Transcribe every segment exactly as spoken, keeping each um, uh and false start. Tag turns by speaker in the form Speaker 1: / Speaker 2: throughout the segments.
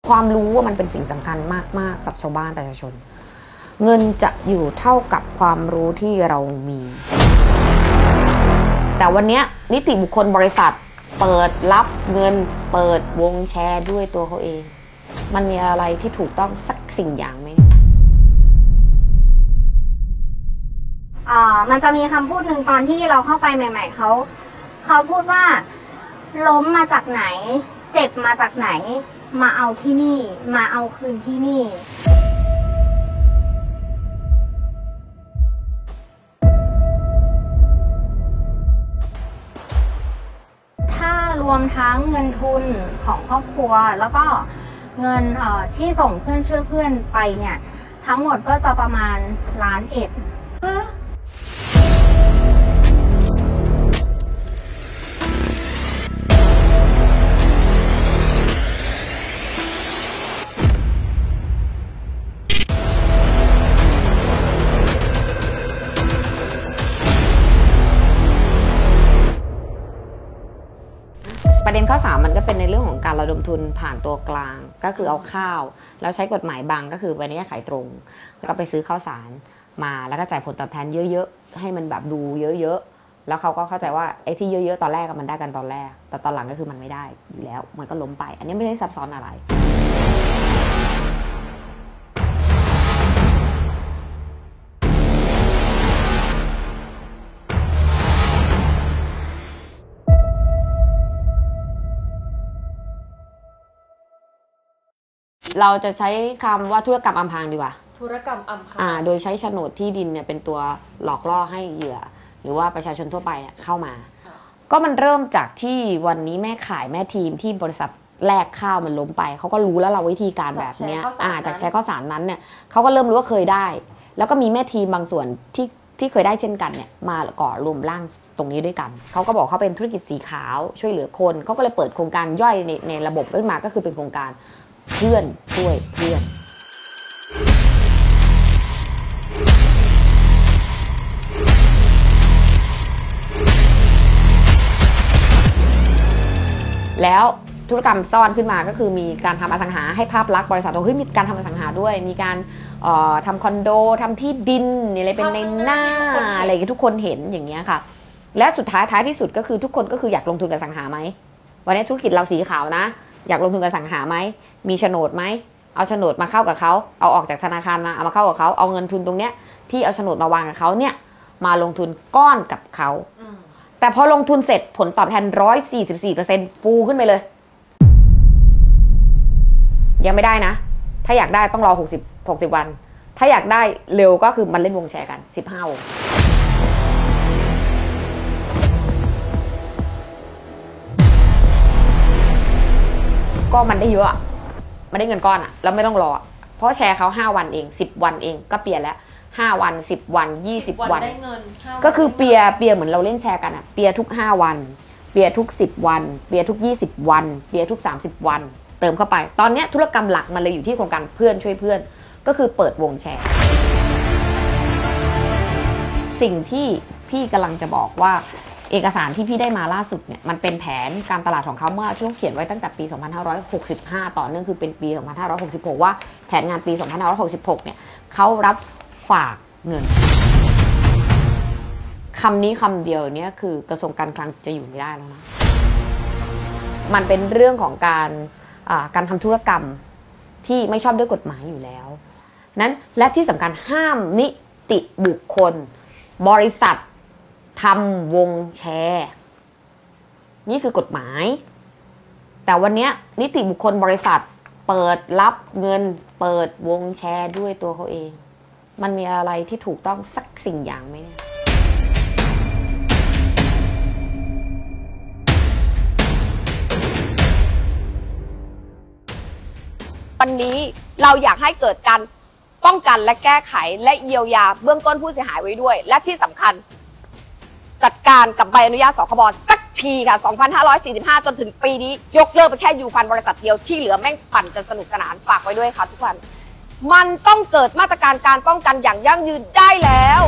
Speaker 1: ความรู้ว่ามันเป็นสิ่งสำคัญมากๆกับชาวบ้านประชาชนเงินจะอยู่เท่ากับความรู้ที่เรามีแต่วันนี้นิติบุคคลบริษัทเปิดรับเงินเปิดวงแชร์ด้วยตัวเขาเองมันมีอะไรที่ถูกต้องสักสิ่งอย่างไหม
Speaker 2: อ่ามันจะมีคำพูดหนึ่งตอนที่เราเข้าไปใหม่ๆเขาเขาพูดว่าล้มมาจากไหนเจ็บมาจากไหนมาเอาที่นี่มาเอาคืนที่นี่ถ้ารวมทั้งเงินทุนของครอบครัวแล้วก็เงินเอ่อที่ส่งเพื่อนช่วยเพื่อนไปเนี่ยทั้งหมดก็จะประมาณล้านเอ็ด
Speaker 1: ประเด็นข้อสามมันก็เป็นในเรื่องของการระดมทุนผ่านตัวกลางก็คือเอาข้าวแล้วใช้กฎหมายบังก็คือวันนี้ขายตรงแล้วก็ไปซื้อข้าวสารมาแล้วก็จ่ายผลตอบแทนเยอะๆให้มันแบบดูเยอะๆแล้วเขาก็เข้าใจว่าไอ้ที่เยอะๆตอนแรกมันได้กันตอนแรกแต่ตอนหลังก็คือมันไม่ได้อยู่แล้วมันก็ล้มไปอันนี้ไม่ได้ซับซ้อนอะไรเราจะใช้คำว่าธุรกรรมอำพรางดีกว่า
Speaker 3: ธุรกรรมอำพราง
Speaker 1: อ่าโดยใช้โฉนดที่ดินเนี่ยเป็นตัวหลอกล่อให้เหยื่อหรือว่าประชาชนทั่วไปเนี่ยเข้ามาก็มันเริ่มจากที่วันนี้แม่ขายแม่ทีมที่บริษัทแลกข้าวมันล้มไปเขาก็รู้แล้วเราวิธีการแบบนี้อ่าจากใช้ข้าวสารนั้นเนี่ยเขาก็เริ่มรู้ว่าเคยได้แล้วก็มีแม่ทีมบางส่วนที่ที่เคยได้เช่นกันเนี่ยมาก่อรวมร่างตรงนี้ด้วยกันเขาก็บอกเขาเป็นธุรกิจสีขาวช่วยเหลือคนเขาก็เลยเปิดโครงการย่อยในในระบบขึ้นมาก็คือเป็นโครงการเพื่อนช่วยเพื่อนแล้วธุรกรรมซ่อนขึ้นมาก็คือมีการทำอสังหาให้ภาพลักษณ์บริษัทตรงเฮ้ยมีการทำอสังหาด้วยมีการทำคอนโดทำที่ดินอะไรเป็นในหน้าอะไรที่ทุกคนเห็นอย่างเงี้ยค่ะและสุดท้ายท้ายที่สุดก็คือทุกคนก็คืออยากลงทุนกับอสังหาไหมวันนี้ธุรกิจเราสีขาวนะอยากลงทุนกับอสังหาไหมมีโฉนดไหมเอาโฉนดมาเข้ากับเขาเอาออกจากธนาคารมาเอามาเข้ากับเขาเอาเงินทุนตรงเนี้ยที่เอาโฉนดมาวางกับเขาเนี่ยมาลงทุนก้อนกับเขาแต่พอลงทุนเสร็จผลตอบแทน หนึ่งร้อยสี่สิบสี่เปอร์เซ็นต์ ฟูขึ้นไปเลยยังไม่ได้นะถ้าอยากได้ต้องรอหกสิบ หกสิบวันถ้าอยากได้เร็วก็คือมันเล่นวงแชร์กันสิบห้าวงก็มันได้เยอะมันได้เงินก้อนอะแล้วไม่ต้องรอเพราะแชร์เขาห้าวันเองสิบวันเองก็เปลี่ยนแล้วห้าวันสิบวันยี่สิบวัน
Speaker 3: ได้เงิน
Speaker 1: ก็คือเปียเปียเหมือนเราเล่นแชร์กันอะเปียทุกห้าวันเปียทุกสิบวันเปียทุกยี่สิบวันเปียทุกสามสิบวันเติมเข้าไปตอนนี้ธุรกรรมหลักมันเลยอยู่ที่โครงการเพื่อนช่วยเพื่อนก็คือเปิดวงแชร์สิ่งที่พี่กำลังจะบอกว่าเอกสารที่พี่ได้มาล่าสุดเนี่ยมันเป็นแผนการตลาดของเขาเมื่อที่เขาเขียนไว้ตั้งแต่ปีสองพันห้าร้อยหกสิบห้าต่อเนื่องคือเป็นปีสองพันห้าร้อยหกสิบหกว่าแผนงานปีสองพันห้าร้อยหกสิบหกเนี่ยเขารับฝากเงินคำนี้คำเดียวเนี่ยคือกระทรวงการคลังจะอยู่ไม่ได้แล้วนะมันเป็นเรื่องของการการทำธุรกรรมที่ไม่ชอบด้วยกฎหมายอยู่แล้วนั้นและที่สำคัญห้ามนิติบุคคลบริษัททำวงแชร์นี่คือกฎหมายแต่วันนี้นิติบุคคลบริษัทเปิดรับเงินเปิดวงแชร์ด้วยตัวเขาเองมันมีอะไรที่ถูกต้องสักสิ่งอย่างไหมเนี่ย
Speaker 4: วันนี้เราอยากให้เกิดการป้องกันและแก้ไขและเยียวยาเบื้องต้นผู้เสียหายไว้ด้วยและที่สำคัญจัดการกับใบอนุญาตสคบสักทีค่ะสองพันห้าร้อยสี่สิบห้าจนถึงปีนี้ยกเลิกไปแค่ยูฟันบริษัทเดียวที่เหลือแม่งปั่นจนสนุกสนานฝากไว้ด้วยค่ะทุกท่านมันต้องเกิดมาตรการการป้องกันอย่างยั่งยืนได้แล้ว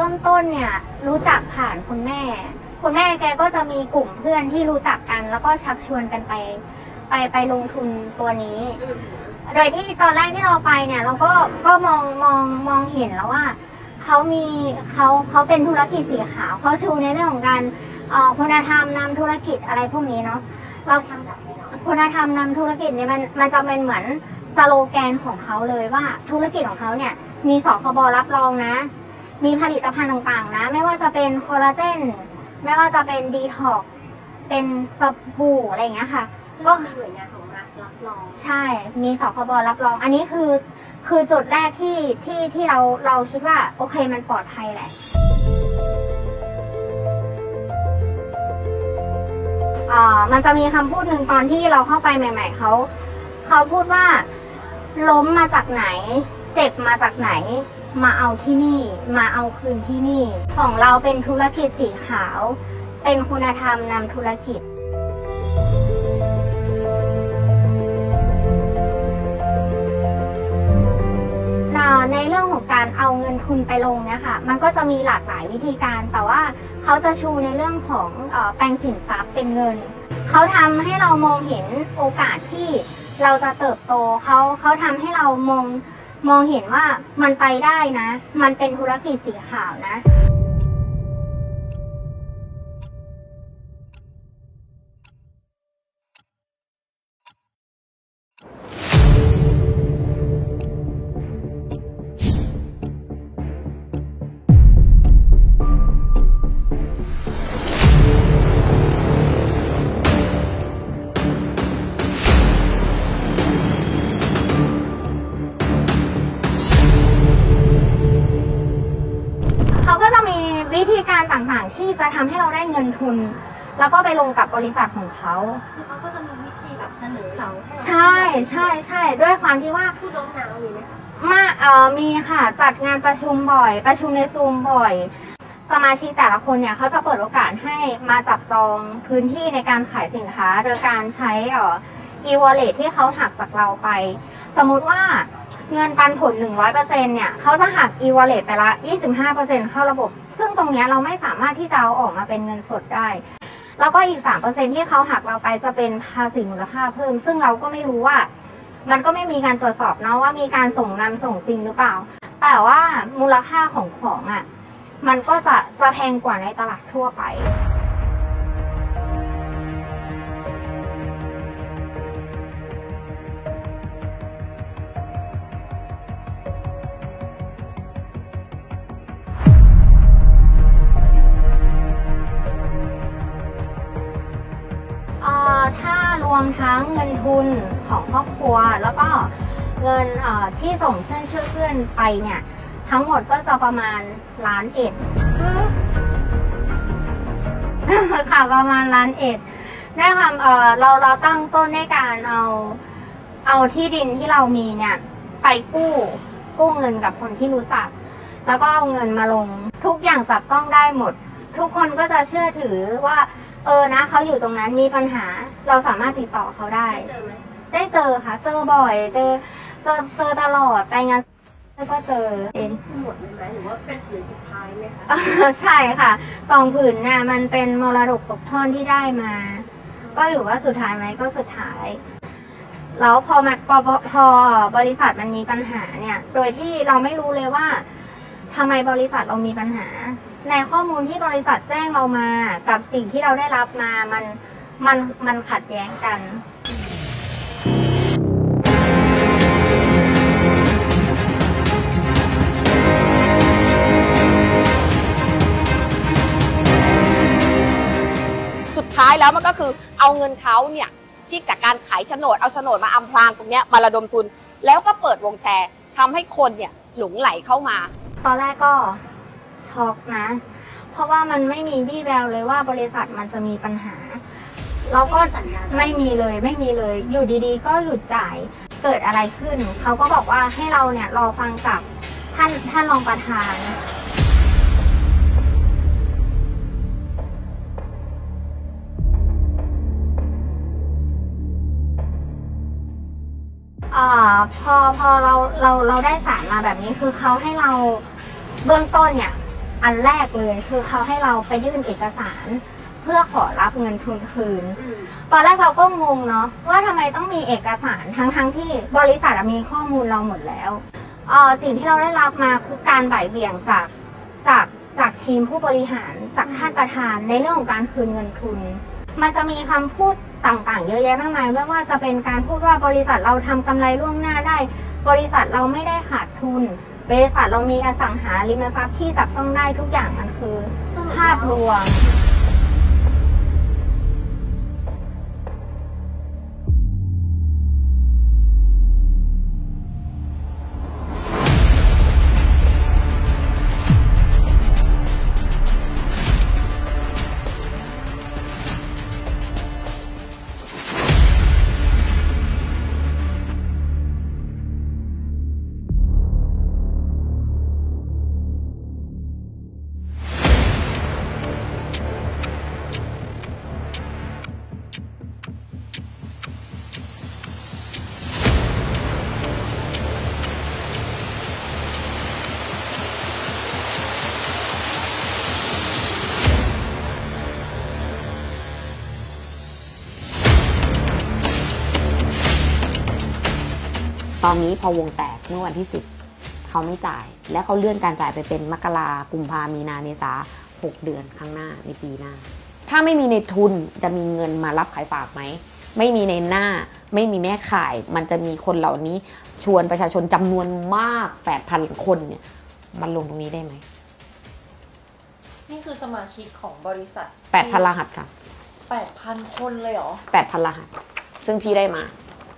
Speaker 2: ริ่มต้นเนี่ยรู้จักผ่านคุณแม่คุณแม่แกก็จะมีกลุ่มเพื่อนที่รู้จักกันแล้วก็ชักชวนกันไปไปไปลงทุนตัวนี้โดยที่ตอนแรกที่เราไปเนี่ยเราก็ก็มองมองมองเห็นแล้วว่าเขามีเขาเขาเป็นธุรกิจสีขาวเขาชูในเรื่องของการคุณธรรมนำธุรกิจอะไรพวกนี้เนาะเราคุณธรรมนำธุรกิจเนี่ยมันมันจะเป็นเหมือนสโลแกนของเขาเลยว่าธุรกิจของเขาเนี่ยมีสคบรับรองนะมีผลิตภัณฑ์ต่างๆนะไม่ว่าจะเป็นคอลลาเจนไม่ว่าจะเป็นดีท็อกเป็นสบู่อะไรอย่างเงี้ยค่ะก็มีหน่วยงานของรัฐรับรองใช่มีสคบรับรองอันนี้คือคือจุดแรกที่ที่ที่เราเราคิดว่าโอเคมันปลอดภัยแหละอ่ามันจะมีคำพูดหนึ่งตอนที่เราเข้าไปใหม่ๆเขาเขาพูดว่าล้มมาจากไหนเจ็บมาจากไหนมาเอาที่นี่มาเอาคืนที่นี่ของเราเป็นธุรกิจสีขาวเป็นคุณธรรมนำธุรกิจในเรื่องของการเอาเงินทุนไปลงเนี่ยค่ะมันก็จะมีหลากหลายวิธีการแต่ว่าเขาจะชูในเรื่องของเอ่อแปลงสินทรัพย์เป็นเงินเขาทำให้เรามองเห็นโอกาสที่เราจะเติบโตเขาเขาทำให้เรามองมองเห็นว่ามันไปได้นะมันเป็นธุรกิจสีขาวนะวิธีการต่างๆที่จะทำให้เราได้เงินทุนแล้วก็ไปลงกับบริษัทของเขา
Speaker 3: คือเขาก็จะมีวิธีแบบเสนอเรา
Speaker 2: ใช่ใช่ใช่ด้วยความที่ว่า
Speaker 3: ผู้น้องนาวมีไหมคะ
Speaker 2: มาเอ่อมีค่ะจัดงานประชุมบ่อยประชุมในซูมบ่อยสมาชิกแต่ละคนเนี่ยเขาจะเปิดโอกาสให้มาจับจองพื้นที่ในการขายสินค้าโดยการใช้เอ่อ e-wallet ที่เขาหักจากเราไปสมมุติว่าเงินปันผล หนึ่งร้อยเปอร์เซ็นต์ เนี่ยเขาจะหัก e-wallet ไปละ ยี่สิบห้าเปอร์เซ็นต์ เข้าระบบซึ่งตรงนี้เราไม่สามารถที่จะเอาออกมาเป็นเงินสดได้แล้วก็อีก สามเปอร์เซ็นต์ ที่เขาหักเราไปจะเป็นภาษีมูลค่าเพิ่มซึ่งเราก็ไม่รู้ว่ามันก็ไม่มีการตรวจสอบเนาะว่ามีการส่งนำส่งจริงหรือเปล่าแต่ว่ามูลค่าของของอ่ะมันก็จะจะแพงกว่าในตลาดทั่วไปถ้ารวมทั้งเงินทุนของครอบครัวแล้วก็เงินที่ส่งเพื่อนเชื่อเพื่อนไปเนี่ยทั้งหมดก็จะประมาณล้านเอ็ดค่ะประมาณล้านเอ็ดได้ความเออเราเราตั้งต้นในการเอาเอาที่ดินที่เรามีเนี่ยไปกู้กู้เงินกับคนที่รู้จักแล้วก็เอาเงินมาลงทุกอย่างจับต้องได้หมดทุกคนก็จะเชื่อถือว่าเออนะเขาอยู่ตรงนั้นมีปัญหาเราสามารถติดต่อเขาได้
Speaker 3: เจอไหม
Speaker 2: ได้เจอค่ะเจอบ่อยเจอเจอเจอตลอดไปงานแล้วก็เจอเอง
Speaker 3: หมดเลยไหมหรือว่าเป็นผืนสุดท้ายไหมคะ
Speaker 2: ใช่ค่ะสองผืนเนี่ยมันเป็นมรดกตกทอดที่ได้มาก็ถือว่าสุดท้ายไหมก็สุดท้ายแล้วพอมาพอพอบริษัทมันมีปัญหาเนี่ยโดยที่เราไม่รู้เลยว่าทำไมบริษัทเรามีปัญหาในข้อมูลที่บริษัทแจ้งเรามากับสิ่งที่เราได้รับมามันมันมันขัดแย้งกัน
Speaker 4: สุดท้ายแล้วมันก็คือเอาเงินเขาเนี่ยที่จากการขายโฉนดเอาโฉนดมาอำพรางตรงเนี้ยมาระดมทุนแล้วก็เปิดวงแชร์ทำให้คนเนี่ยหลงไหลเข้ามา
Speaker 2: ตอนแรกก็ช็อกนะเพราะว่ามันไม่มีวี่แววเลยว่าบริษัทมันจะมีปัญหาเราก็สัญญาไม่มีเลยไม่มีเลยอยู่ดีๆก็หยุดจ่ายเกิดอะไรขึ้นเขาก็บอกว่าให้เราเนี่ยรอฟังจากท่านท่านรองประธานอ่าพอพอเราเราเราได้สารมาแบบนี้คือเขาให้เราเบื้องต้นเนี่ยอันแรกเลยคือเขาให้เราไปยื่นเอกสาร เพื่อขอรับเงินทุนคืน ตอนแรกเราก็งงเนาะว่าทำไมต้องมีเอกสารทั้งๆ ทที่บริษัทมีข้อมูลเราหมดแล้วเออสิ่งที่เราได้รับมาคือการบ่ายเบี่ยงจากจากจากทีมผู้บริหารจากท่านประธานในเรื่องของการคืนเงินทุน มันจะมีคำพูดต่างๆเยอะแยะมากมายไม่ว่าจะเป็นการพูดว่าบริษัทเราทำกำไรล่วงหน้าได้บริษัทเราไม่ได้ขาดทุนบริษัทเรามีอสังหาริมทรัพย์ที่จับต้องได้ทุกอย่างมันคือภาพรวม
Speaker 1: ตอนนี้พอวงแตกเมื่อวันที่สิบเขาไม่จ่ายและเขาเลื่อนการจ่ายไปเป็นมกรากุมภามีนาเมษาหกเดือนข้างหน้าในปีหน้าถ้าไม่มีในทุนจะมีเงินมารับขายฝากไหมไม่มีในหน้าไม่มีแม่ขายมันจะมีคนเหล่านี้ชวนประชาชนจำนวนมาก แปดพัน คนเนี่ยมันลงตรงนี้ได้ไหม
Speaker 5: นี่คือสมาชิกของบริษัท
Speaker 1: แปดพัน รหัสค่ะ
Speaker 5: แปดพัน คนเลยเหรอ
Speaker 1: แปดพัน รหัสซึ่งพี่ได้มา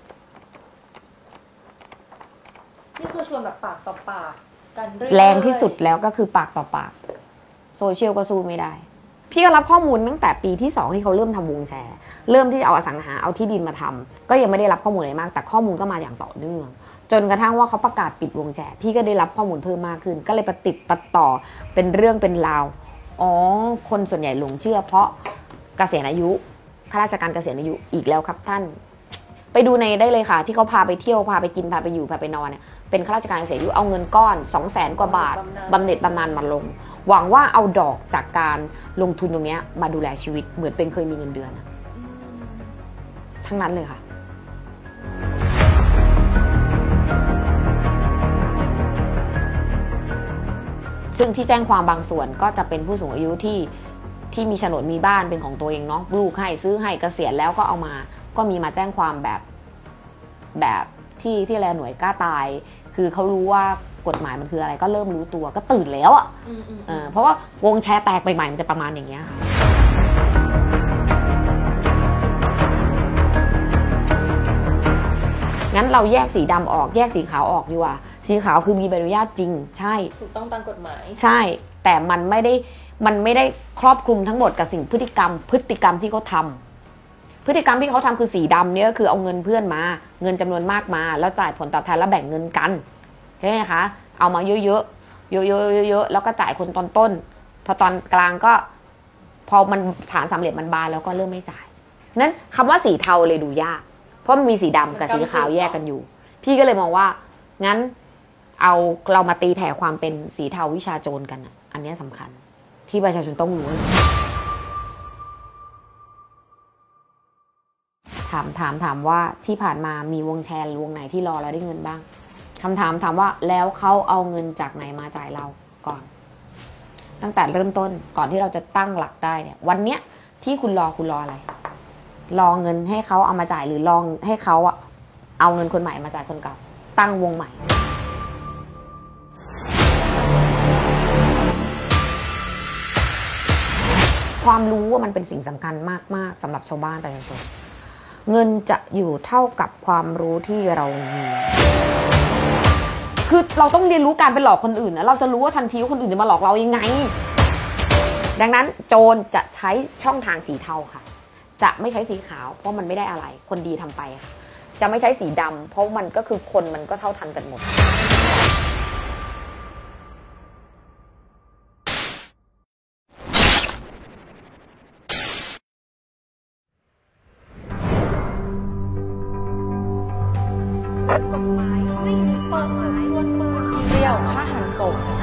Speaker 5: นี่คือชวนแบบปากต่อปากกันเรื่อย
Speaker 1: แรงที่สุดแล้วก็คือปากต่อปากโซเชียลก็สู้ไม่ได้พี่ก็รับข้อมูลตั้งแต่ปีที่สองที่เขาเริ่มทำวงแชร์เริ่มที่จะเอาอสังหาเอาที่ดินมาทำก็ยังไม่ได้รับข้อมูลอะไรมากแต่ข้อมูลก็มาอย่างต่อเนื่องจนกระทั่งว่าเขาประกาศปิดวงแชร์พี่ก็ได้รับข้อมูลเพิ่มมากขึ้นก็เลยประติดประต่อเป็นเรื่องเป็นราวอ๋อคนส่วนใหญ่หลงเชื่อเพราะเกษียณอายุข้าราชการเกษียณอายุอีกแล้วครับท่านไปดูในได้เลยค่ะที่เขาพาไปเที่ยวพาไปกินพาไปอยู่พาไปนอนเนี่ยเป็นข้าราชการเกษียณอายุเอาเงินก้อน สองแสน กว่าบาทบำเหน็จบำนาญมาลงหวังว่าเอาดอกจากการลงทุนตรงนี้มาดูแลชีวิตเหมือนตัวเองเคยมีเงินเดือนทั้งนั้นเลยค่ะซึ่งที่แจ้งความบางส่วนก็จะเป็นผู้สูงอายุที่ที่มีโฉนดมีบ้านเป็นของตัวเองเนาะลูกให้ซื้อให้เกษียณแล้วก็เอามาก็มีมาแจ้งความแบบแบบที่ที่อะไรหน่วยกล้าตายคือเขารู้ว่ากฎหมายมันคืออะไรก็เริ่มรู้ตัวก็ตื่นแล้วอ่ะเออเพราะว่าวงแชร์แตกใหม่ๆมันจะประมาณอย่างเงี้ยค่ะงั้นเราแยกสีดำออกแยกสีขาวออกดีกว่าสีขาวคือมีใบอนุญาตจริงใช่
Speaker 5: ถูกต้องตามกฎหมาย
Speaker 1: ใช่แต่มันไม่ได้มันไม่ได้ครอบคลุมทั้งหมดกับสิ่งพฤติกรรมพฤติกรรมที่เขาทำพฤติกรรมที่เขาทำคือสีดำเนี่ยก็คือเอาเงินเพื่อนมาเงินจำนวนมากมาแล้วจ่ายผลตอบแทนแล้วแบ่งเงินกันใช่ไหมคะเอามาเยอะๆเยอะๆเยอะๆแล้วก็จ่ายคนตอนต้นพอตอนกลางก็พอมันฐานสำเร็จมันบานแล้วก็เริ่มไม่จ่ายนั้นคำว่าสีเทาเลยดูยากเพราะมันมีสีดำกับสีขาวแยกกันอยู่พี่ก็เลยมองว่างั้นเอาเรามาตีแผ่ความเป็นสีเทาวิชาโจรกันอันนี้สำคัญที่ประชาชนต้องรู้ถามถามถามว่าที่ผ่านมามีวงแชร์วงไหนที่รอเราได้เงินบ้างคำถามถามว่าแล้วเขาเอาเงินจากไหนมาจ่ายเราก่อนตั้งแต่เริ่มต้นก่อนที่เราจะตั้งหลักได้เนี่ยวันเนี้ยที่คุณรอคุณรออะไรรอเงินให้เขาเอามาจ่ายหรือรอให้เขาอะเอาเงินคนใหม่มาจ่ายคนเก่าตั้งวงใหม่ความรู้ว่ามันเป็นสิ่งสำคัญมากๆสำหรับชาวบ้านประชาชนเงินจะอยู่เท่ากับความรู้ที่เรามีคือเราต้องเรียนรู้การไปหลอกคนอื่นนะเราจะรู้ว่าทันทีว่าคนอื่นจะมาหลอกเรายังไงดังนั้นโจรจะใช้ช่องทางสีเทาค่ะจะไม่ใช้สีขาวเพราะมันไม่ได้อะไรคนดีทำไปค่ะจะไม่ใช้สีดำเพราะมันก็คือคนมันก็เท่าทันกันหมด
Speaker 5: กฎหมายไม่มีเปิดเผยวนปืนเดียวฆ่าหันศพ